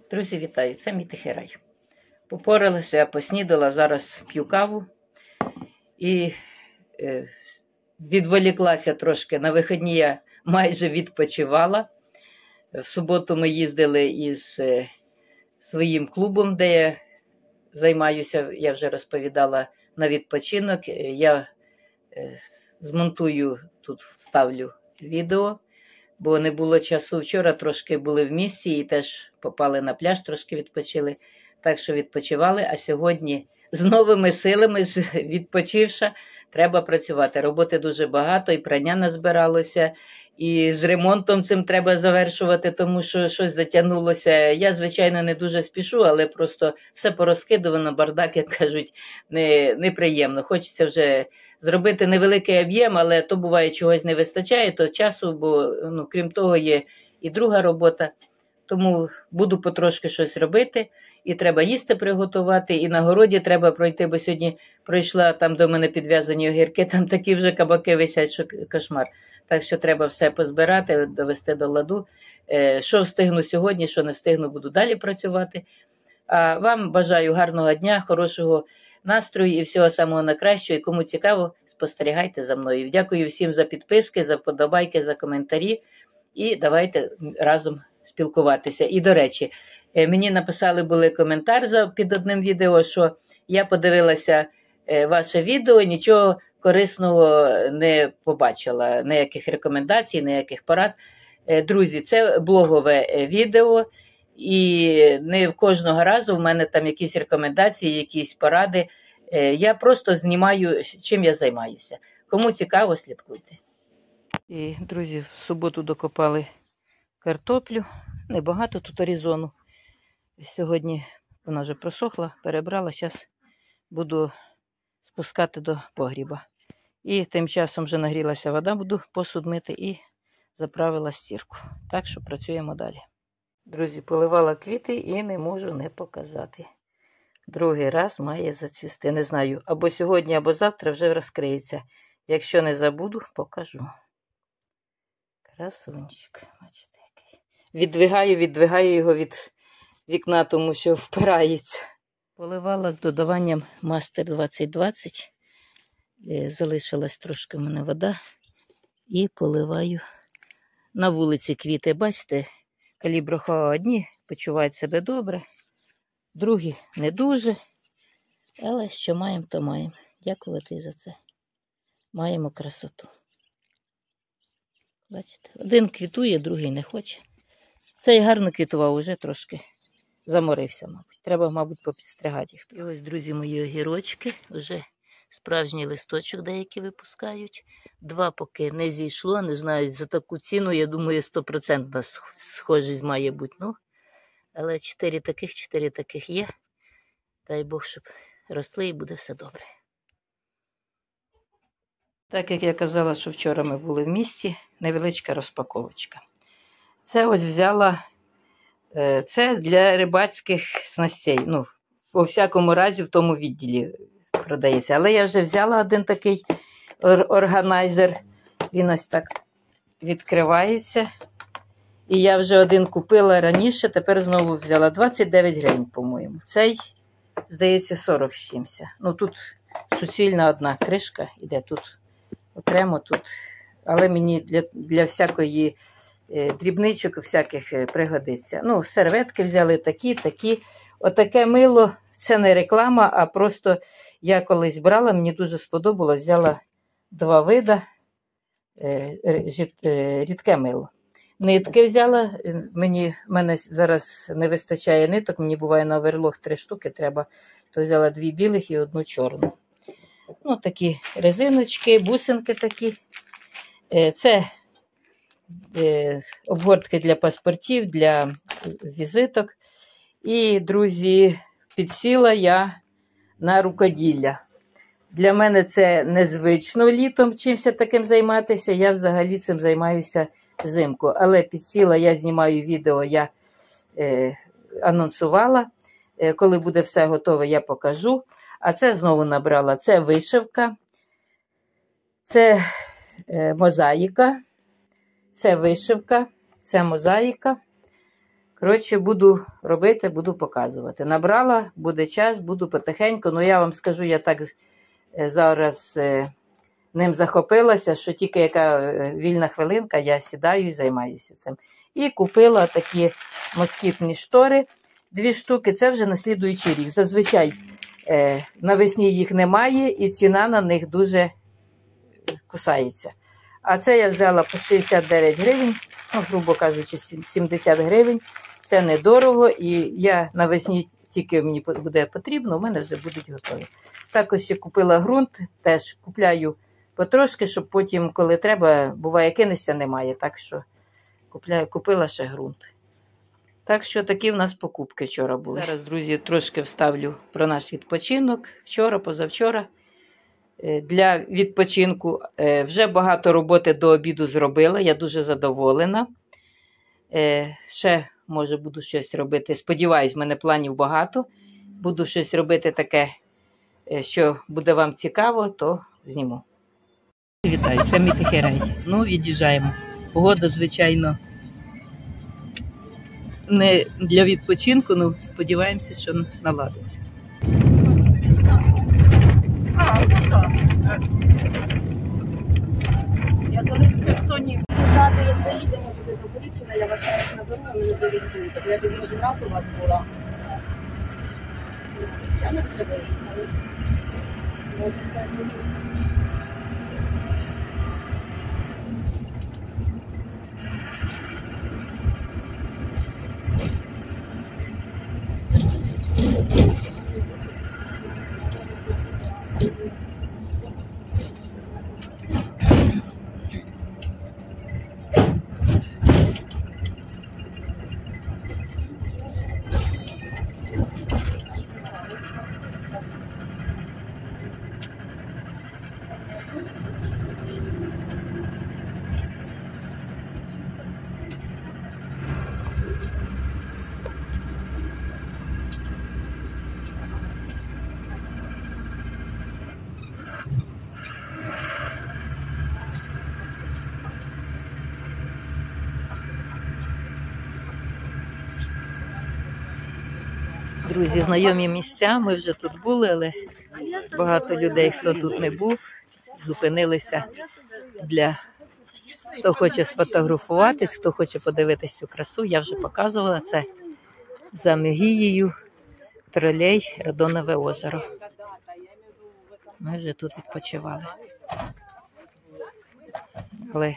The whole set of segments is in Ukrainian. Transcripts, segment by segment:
Друзі, вітаю! Це мій тихий рай. Попоралася, я поснідала, зараз п'ю каву і відволіклася трошки. На вихідні я майже відпочивала. В суботу ми їздили із своїм клубом, де я займаюся, я вже розповідала, на відпочинок. Я змонтую, тут вставлю відео, бо не було часу. Вчора трошки були в місті і теж попали на пляж, трошки відпочили. Так що відпочивали, а сьогодні з новими силами, відпочивши, треба працювати. Роботи дуже багато, і прання назбиралося, і з ремонтом цим треба завершувати, тому що щось затягнулося. Я, звичайно, не дуже спішу, але просто все порозкидувано, бардак, як кажуть, неприємно. Хочеться вже зробити невеликий об'єм, але то буває чогось не вистачає, то часу, бо крім того є і друга робота. Тому буду потрошки щось робити, і треба їсти приготувати, і на городі треба пройти, бо сьогодні пройшла там до мене підв'язані огірки, там такі вже кабаки висять, що кошмар. Так що треба все позбирати, довести до ладу. Що встигну сьогодні, що не встигну, буду далі працювати. А вам бажаю гарного дня, хорошого настрою і всього самого найкращого. І кому цікаво, спостерігайте за мною. Дякую всім за підписки, за вподобайки, за коментарі. І давайте разом спілкуватися. І, до речі, мені написали були коментар під одним відео, що я подивилася ваше відео, нічого корисного не побачила, ніяких рекомендацій, ніяких порад. Друзі, це блогове відео, і не в кожного разу в мене там якісь рекомендації, якісь поради. Я просто знімаю, чим я займаюся. Кому цікаво, слідкуйте. І, друзі, в суботу докопали картоплю. Небагато тут орізону. Сьогодні вона вже просохла, перебрала. Зараз буду спускати до погріба. І тим часом вже нагрілася вода, буду посуд мити і заправила стірку. Так що працюємо далі. Друзі, поливала квіти і не можу не показати. Другий раз має зацвісти. Не знаю, або сьогодні, або завтра вже розкриється. Якщо не забуду, покажу. Красунчик, бачите. Віддвигаю його від вікна, тому що впирається. Поливала з додаванням Мастер 2020. Залишилась трошки в мене вода. І поливаю на вулиці квіти. Бачите, каліброхо одні почувають себе добре, другі не дуже. Але що маємо, то маємо. Дякувати за це. Маємо красоту. Бачите, один квітує, другий не хоче. Цей гарно квітував, уже трошки заморився, мабуть. Треба, мабуть, попідстригати їх. І ось, друзі, мої огірочки. Вже справжній листочок деякі випускають. 2 поки не зійшло, не знаю, за таку ціну, я думаю, 100% схожість має бути. Ну, але 4 таких є. Дай Бог, щоб росли і буде все добре. Так, як я казала, що вчора ми були в місті, невеличка розпаковочка. Це ось взяла, це для рибацьких снастей. Ну, у всякому разі в тому відділі продається. Але я вже взяла один такий органайзер. Він ось так відкривається. І я вже один купила раніше, тепер знову взяла. 29 гривень, по-моєму. Цей, здається, 40 з чимось. Ну, тут суцільна одна кришка іде, тут окремо тут. Але мені для всякої дрібничок всяких пригодиться. Ну, серветки взяли такі. Отаке мило, це не реклама, а просто я колись брала, мені дуже сподобалось, взяла 2 вида, рідке мило. Нитки взяла, в мене зараз не вистачає ниток, мені буває на оверлог 3 штуки треба, то взяла 2 білих і 1 чорну. Ну, такі резиночки, бусинки такі. Це обгортки для паспортів, для візиток. І, друзі, підсіла я на рукоділля. Для мене це незвично літом чимось таким займатися. Я взагалі цим займаюся взимку. Але підсіла, я знімаю відео, я анонсувала. Коли буде все готове, я покажу. А це знову набрала. Це вишивка, це мозаїка, це вишивка, це мозаїка. Коротше, буду робити, буду показувати. Набрала, буде час, буду потихеньку. Ну, я вам скажу, я так зараз ним захопилася, що тільки яка вільна хвилинка, я сідаю і займаюся цим. І купила такі москітні штори, 2 штуки, це вже на слідуючий рік. Зазвичай навесні їх немає і ціна на них дуже кусається. А це я взяла по 69 гривень, ну, грубо кажучи, 70 гривень. Це недорого і я навесні тільки мені буде потрібно, у мене вже будуть готові. Також ще купила ґрунт, теж купляю потрошки, щоб потім, коли треба, буває, кинешся, немає. Так що купила ще ґрунт. Так що такі в нас покупки вчора були. Зараз, друзі, трошки вставлю про наш відпочинок. Вчора, позавчора. Для відпочинку вже багато роботи до обіду зробила, я дуже задоволена. Ще, може, буду щось робити. Сподіваюсь, в мене планів багато. Буду щось робити таке, що буде вам цікаво, то зніму. Вітаю, це мій тихий рай. Ну, від'їжджаємо. Погода, звичайно, не для відпочинку, ну, сподіваємося, що наладиться. Я колись в Херсоні. Приїжджати, як заїдемо туди до Боричина, я вас на дорогу не зорієнтуєте, бо я тоді один раз у вас була. Це не вже виїхали. Друзі, знайомі місця, ми вже тут були, але багато людей, хто тут не був, зупинилися для хто хоче сфотографуватись, хто хоче подивитись цю красу. Я вже показувала, це за Мегією, Тролей, Радонове озеро. Ми вже тут відпочивали. Але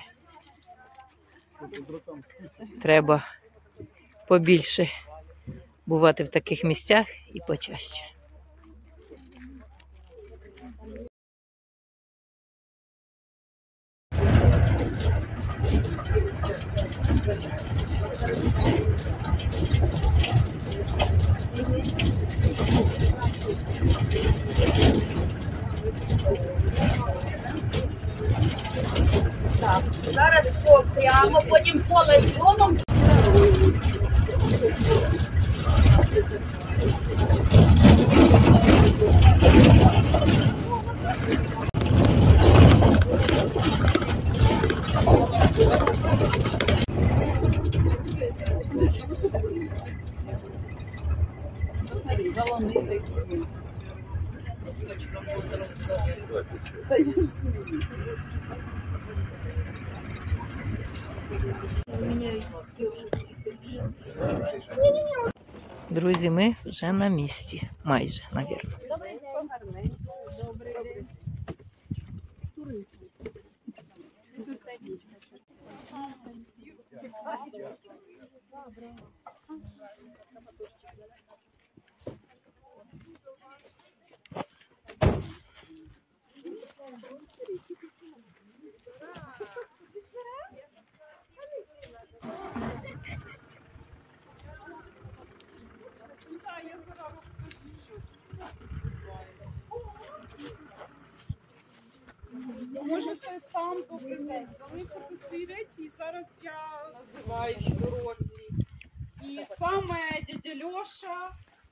треба побільше бувати в таких місцях і почаще. Так, зараз все прямо, потім поле з лоном. Посмотри, баллоны такие. Да я же смеюсь. Друзі, ми вже на місці. Майже, навірно. Добрий день. Добрий день. Туристи. Можете там добрий день залишити свої речі, і зараз я називаю їх дорослі. І саме дядя Льоша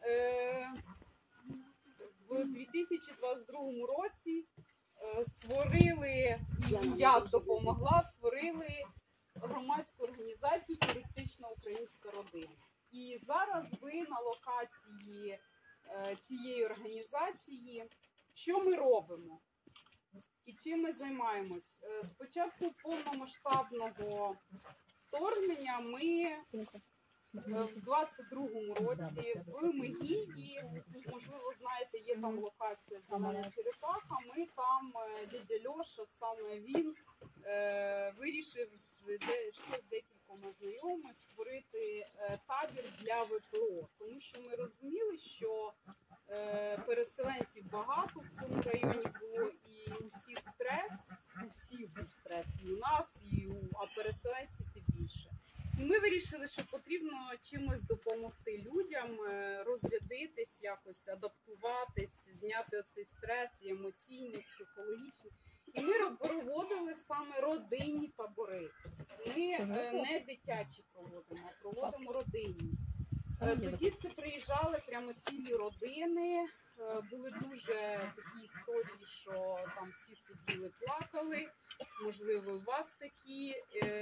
в 2022 році створили, і я допомогла, створили громадську організацію «Туристична українська родина». І зараз ви на локації цієї організації. Що ми робимо? І чим ми займаємось? З початку повномасштабного вторгнення ми в 22-му році в Мегії, можливо, знаєте, є там локація Зелена Черепаха, ми там, дядя Льоша, саме він вирішив ще з декількома знайомих створити табір для ВПО, тому що ми розуміли, що переселенців багато в цьому районі було, і у всіх стрес, був стрес, і у нас, а переселенців тим більше. І ми вирішили, що потрібно чимось допомогти людям, розрядитись, якось адаптуватись, зняти оцей стрес, і емоційний, психологічний. І ми проводили саме родинні табори. Ми не дитячі проводимо, а проводимо родинні. Тоді це приїжджали прямо цілі родини, були дуже такі історії, що там всі сиділи, плакали, можливо, у вас такі.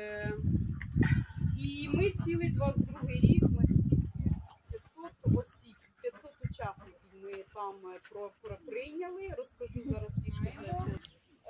І ми цілий 22-й рік, ми 500 осіб, 500 учасників ми там прийняли, розкажу зараз трішки за це.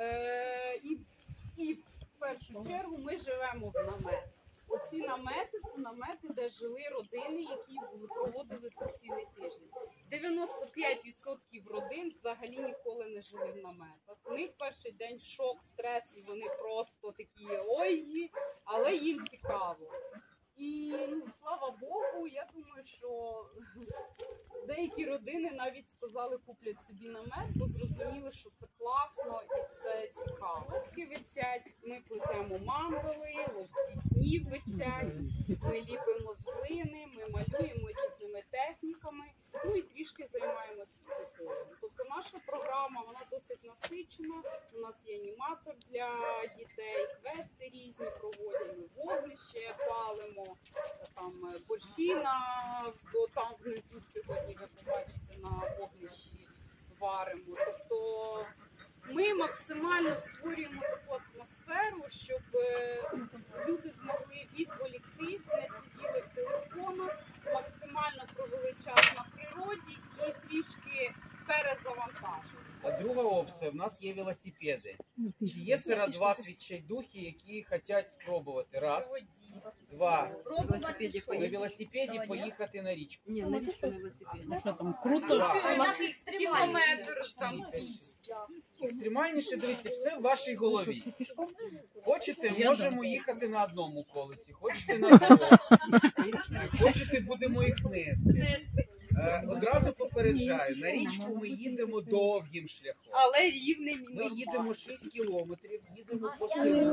І в першу чергу ми живемо в наметах. Оці намети – це намети, де жили родини, які проводили тут цілий тиждень. 95% родин взагалі ніколи не жили в наметах. У них перший день шок, стрес, і вони просто такі ой, але їм цікаво. І слава Богу, я думаю, що деякі родини навіть сказали, куплять собі намет, бо зрозуміли, що це класно і це цікаво. Висять, ми плетемо мандали, ловці снів висять, ми ліпимо з глини, ми малюємо різними техніками, ну і трішки займаємося психологом. Тобто наша програма, вона досить насичена, у нас є аніматор для дітей, квести різні проводимо, вогнище палимо, там борщі там внизу сьогодні ви побачите на вогнищі варимо. Тобто ми максимально створюємо таку атмосферу, щоб люди змогли відволіктись, не сиділи в телефонах, максимально провели час на природі і трішки перезавантажили. А друга опція, в нас є велосипеди. Чи є серед вас відчайдухи, які хочуть спробувати? Раз, два. На велосипеді поїхати на річку. Ні, навіщо на велосипеді? Ну, Що там, круто? Кілометр там. Екстремальніше, дивіться, все в вашій голові. Хочете, можемо їхати на одному колесі, хочете на другому. Хочете, будемо їх нести. Одразу попереджаю, на річку ми їдемо довгим шляхом. Але рівним. Ми їдемо 6 кілометрів, їдемо по селу.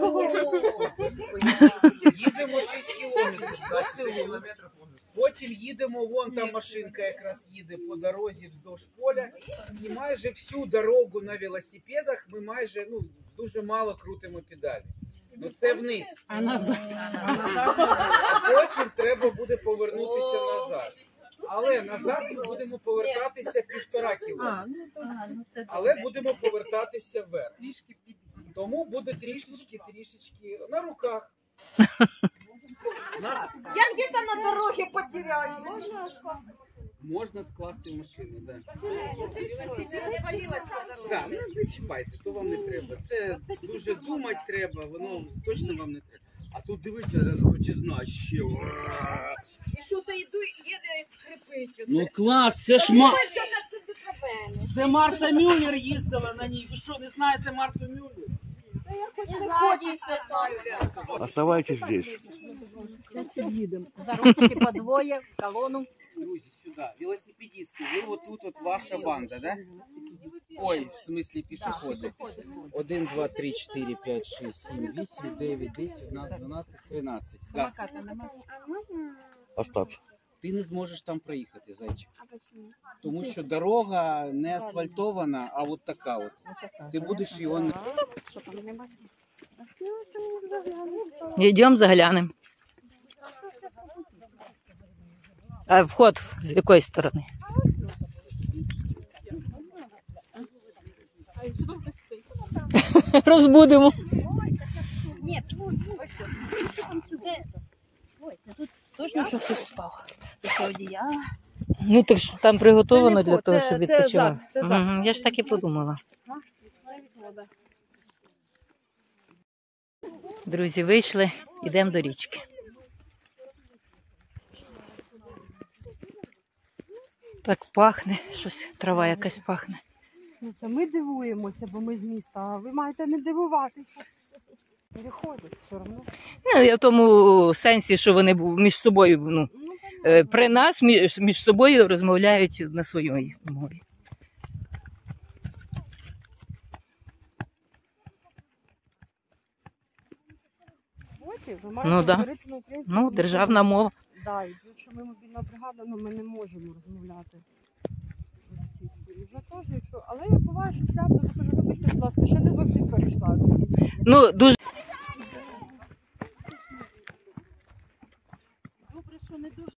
Їдемо 6 кілометрів по селу. Потім їдемо, вон там машинка якраз їде по дорозі вздовж поля. І майже всю дорогу на велосипедах ми майже, дуже мало крутимо педалі. Ну це вниз. А назад? А потім треба буде повернутися назад. Але назад ми будемо повертатися 1,5 кілометра. Але будемо повертатися вверх. Тому буде трішечки на руках. Я где-то на дороге потеряюсь. Можна скласти в машину, так. Развалилась по дороге. Так, не чіпайте, то вам не треба. Це дуже думати треба, воно точно вам не треба. А тут дивіться, крутизна ще. І що то йду, їде скрипить. Ну клас, це ж це Марта Мюллер їздила на ній. Ви що, не знаєте Марту Мюллер? Не хочеться знаю. Оставайтесь здесь. За руки по двоє, в колону. Друзі, сюди, велосипедисти, ви отут от ваша банда, да? Ой, в смислі пішоходи. 1, 2, 3, 4, 5, 6, 7, 8, 9, 10, 11, 12, 13. Да. Остаться. Ти не зможеш там проїхати, зайчик. Тому що дорога не асфальтована, а от така от. Ти будеш його не... Йдемо заглянемо. А вход з якої сторони? Розбудемо. Ні, ось що. Це... Ой, тут точно, що хтось спав. ще одіяла. Ну так ж там приготовано Це не для по- того, це- щоб це відпочивав. зад, це зад. Мгм, я ж так і подумала. Друзі, вийшли, йдемо до річки. Так пахне, щось, трава якась пахне. Ну, це ми дивуємося, бо ми з міста, а ви маєте не дивуватися. Переходять все одно. Ну, я в тому сенсі, що вони між собою, ну, при нас між собою розмовляють на своїй мові. Ви Ну, маєте да. говорити на українському. Ну, державна мова. Да, і тут, що ми мобільна бригада, ну ми не можемо розмовляти російською. Вже теж, якщо... Але я буває, що сляпну, то кажу, вибачте, будь ласка, ще не зовсім перейшла. Ну, дуже. Добре, що не дуже.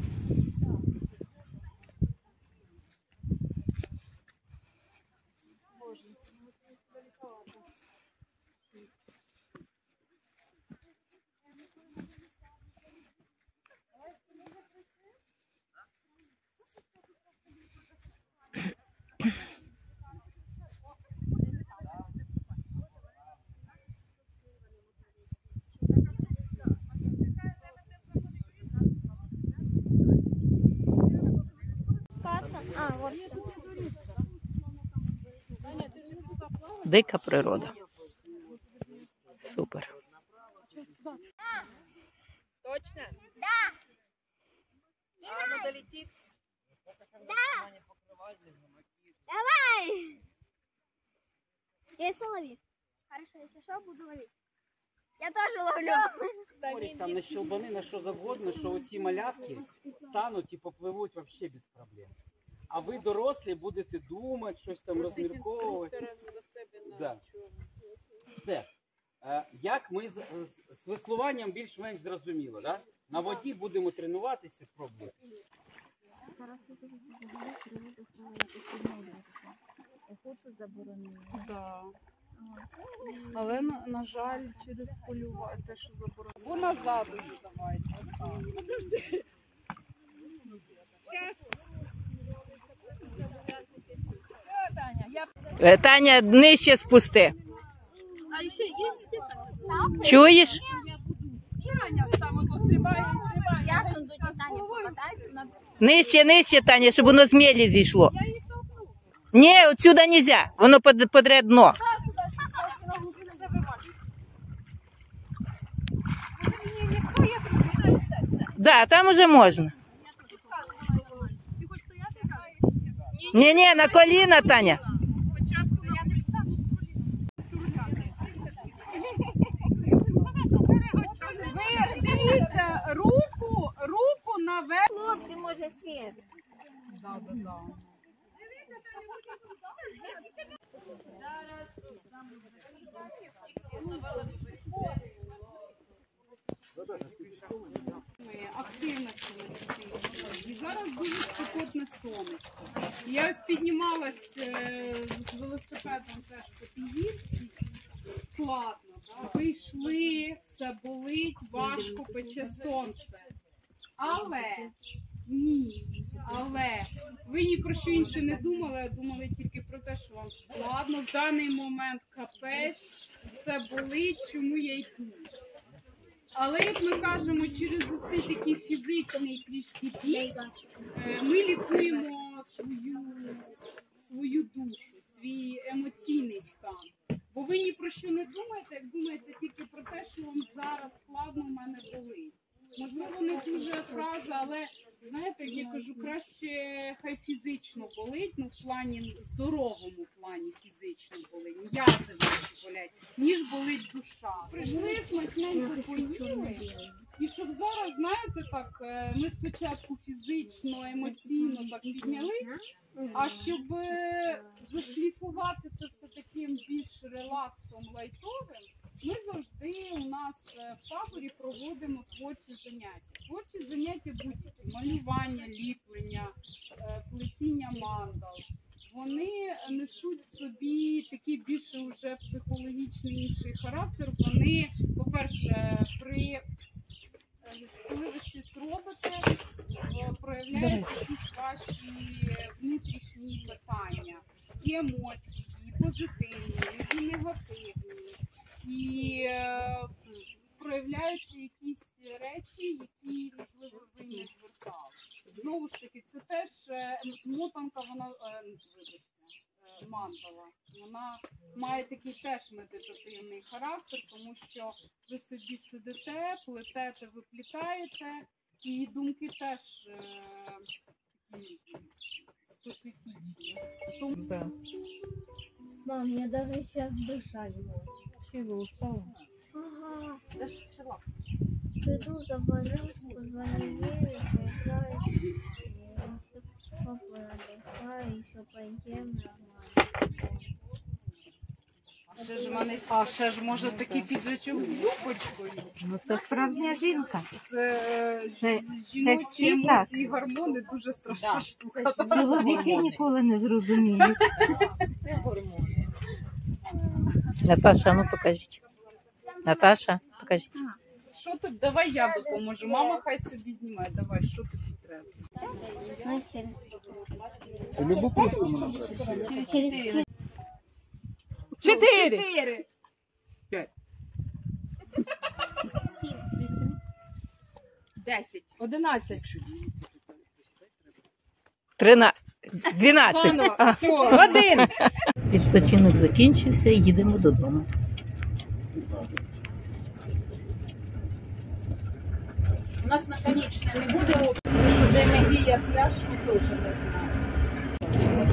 Дика природа. Супер. Точно? Да. А оно долетит? Давай! Я лови. Хорошо, если что, буду ловить. Я тоже ловлю. Там на щелбани, на що завгодно, що оці малявки стануть і попливуть взагалі без проблем. А ви дорослі будете думати, щось там розмірковувати. Да. Все. Як ми з веслуванням більш-менш зрозуміло, да? На воді будемо тренуватися, пробувати. Да. Але, на жаль, через полювання, це що заборонено. Бо назад давайте. Подожди. Таня, нижче спусти. А еще есть Чуєш? Сейчас он будет Таня покатается на... Нижче, Таня, щоб воно з мелі зійшло. Ні, отсюда нельзя, воно подре дно. Да, там уже можна. Ні, на коліна, Таня. Ви дивіться, руку наверх. Хлопцы, может, свет. Да. Активності на дітей. І зараз дуже спекотне сонечко. Я ось піднімалась з велосипедом теж по тій гірці. Складно, да? Вийшли, все болить, важко, пече сонце. Але ви ні про що інше не думали, а думали тільки про те, що вам складно. В даний момент капець, все болить, чому я йду. Але, як ми кажемо, через цей такий фізичний трішки біль, ми лікуємо свою душу, свій емоційний стан. Бо ви ні про що не думаєте, як думаєте тільки про те, що вам зараз складно, в мене болить. Можливо, не дуже фраза, але, знаєте, як я кажу, краще хай фізично болить, ну в плані, здоровому плані фізично болить, м'язи ваші болять, ніж болить душа. Прийшли, смачненько поїли, і щоб зараз, знаєте, так, ми спочатку фізично, емоційно так піднялись, а щоб зашліфувати це все таким більш релаксом, лайтовим, ми завжди у нас в таборі проводимо творчі заняття. Творчі заняття будь-які. Малювання, ліплення, плетіння мандал. Вони несуть в собі такий більше вже психологічний інший характер. Вони, по-перше, коли ви щось робите, ваші внутрішні питання, і емоції, і позитивні, і негативні, і проявляються якісь речі, які, можливо, ви не звертали. Знову ж таки, це теж мотанка, вона, вибачте, мандала. Вона має такий теж медитативний характер, тому що ви собі сидите, плетете, виплітаєте, і думки теж такі специфічні. Тому... Мам, я даже сейчас дышать буду. Чего устала? Ага. Приду, заболюсь, позвоню Вере, поиграю. Папа отдыхаю, еще поем нормально. А ще ж може такий піджачок з юбочкою. Ну це справжня жінка. Це жіночі всі емоції, гормони дуже страшна штука. Чоловіки ніколи не зрозуміють. Наташа, ну покажіть. Наташа, покажіть. Що тут? Давай я допоможу. Мама хай собі знімає. Давай, що тобі треба? Ну, через... Любу кружку можна. Через... 4! 5. 10. 11. 13. 12. А, Все. 1. Відпочинок закінчився, їдемо додому. У нас наконечне не буде опції, що де Мегія пляж, ми теж не знаємо.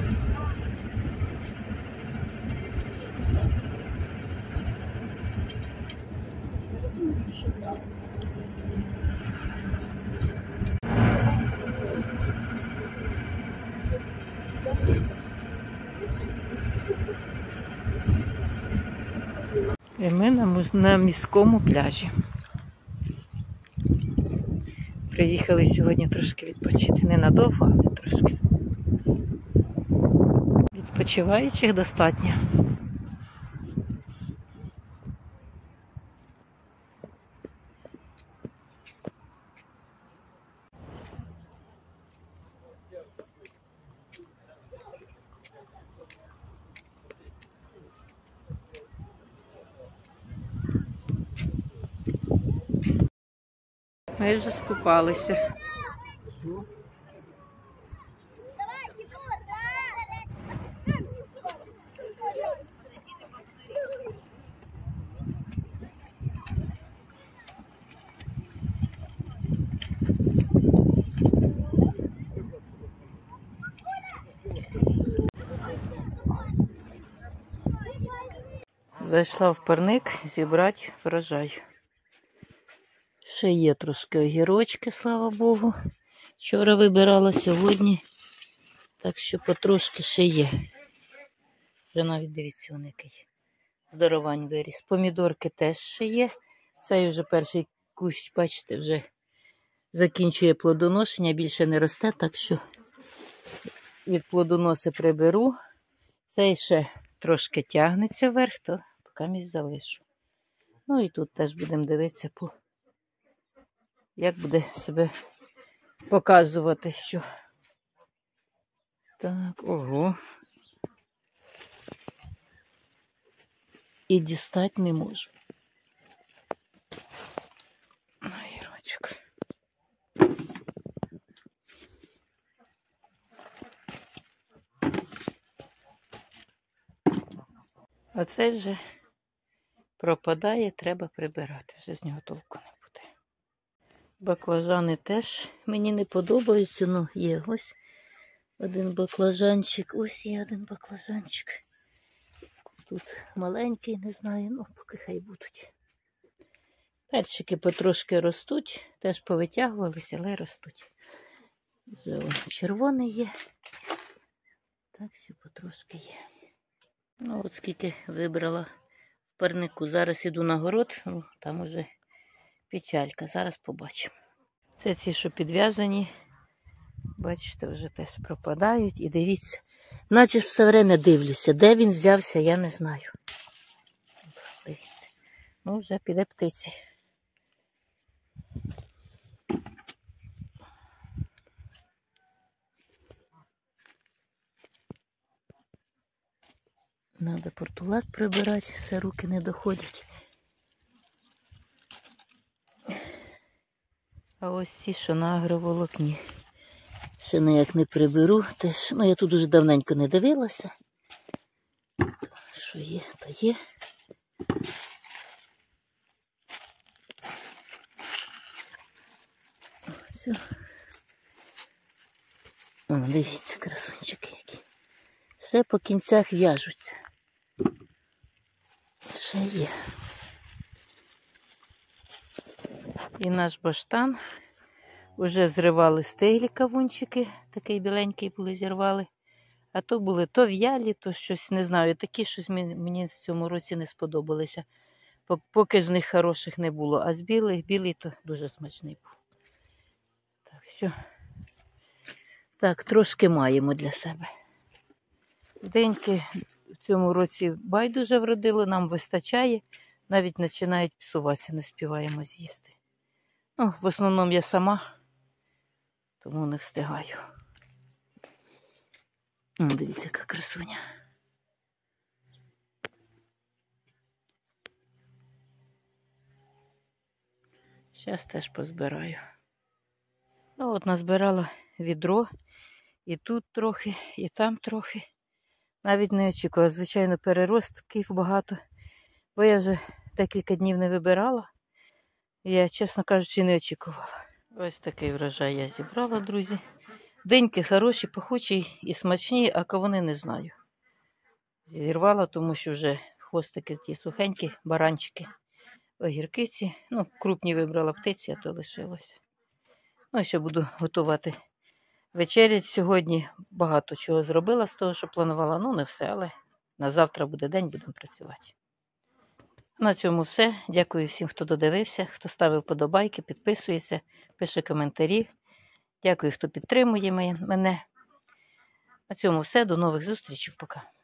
І ми на міському пляжі. Приїхали сьогодні трошки відпочити. Ненадовго, але трошки. Відпочиваючих достатньо. Ми вже скупалися. Зайшла в парник зібрати врожай. Ще є трошки огірочки, слава Богу. Вчора вибирала, сьогодні. Так що потрошки ще є. Вже навіть дивіться, он який здоровань виріс. Помідорки теж ще є. Цей вже перший кущ, бачите, вже закінчує плодоношення, більше не росте, так що від плодоноси приберу. Цей ще трошки тягнеться вверх, то поки місць залишу. Ну і тут теж будемо дивитися, як буде себе показувати, що. Так, ого. І дістати не можу. Огірочок. А це вже пропадає, треба прибирати. Вже з нього толку не буде. Баклажани теж мені не подобаються, ну є ось один баклажанчик, ось є один баклажанчик. Тут маленький, не знаю, ну поки хай будуть. Перчики потрошки ростуть, теж повитягувалися, але ростуть. Вже ось червоний є, так що потрошки є. Ну от скільки вибрала в парнику. Зараз іду на город, ну там уже печалька, зараз побачимо. Це ці, що підв'язані, бачите, вже теж пропадають. І дивіться, наче ж все время дивлюся, де він взявся, я не знаю. Дивіться, ну вже піде птиці. Треба портулак прибирати, все руки не доходять. А ось ці, що на агроволокні. Ще ніяк не приберу. Теж, ну я тут уже давненько не дивилася. Що є, то є. Все. О, дивіться, красунчики які. Ще по кінцях в'яжуться. Ще є. І наш баштан. Уже зривали стеглі кавунчики. Такий біленький були, зірвали. А то були то в'ялі, то щось, не знаю. Такі щось мені в цьому році не сподобалися. Поки з них хороших не було. А з білий то дуже смачний був. Так, що. Так, трошки маємо для себе. Деньки в цьому році байдуже вродило, нам вистачає. Навіть починають псуватися, не співаємо з'їсти. Ну, в основному я сама, тому не встигаю. О, дивіться, яка красуня. Зараз теж позбираю. Ну, от назбирала відро. І тут трохи, і там трохи. Навіть не очікувала. Звичайно, переростків багато. Бо я вже декілька днів не вибирала. Я, чесно кажучи, не очікувала. Ось такий врожай я зібрала, друзі. Диньки хороші, пахучі і смачні, а кавуни не знаю. Зірвала, тому що вже хвостики ті сухенькі, баранчики, огірки ці. Ну, крупні вибрала птиці, а то лишилось. Ну, ще буду готувати вечерять. Сьогодні багато чого зробила з того, що планувала. Ну, не все, але на завтра буде день, будемо працювати. На цьому все. Дякую всім, хто додивився, хто ставив подобайки, підписується, пише коментарі. Дякую, хто підтримує мене. На цьому все. До нових зустрічей. Пока.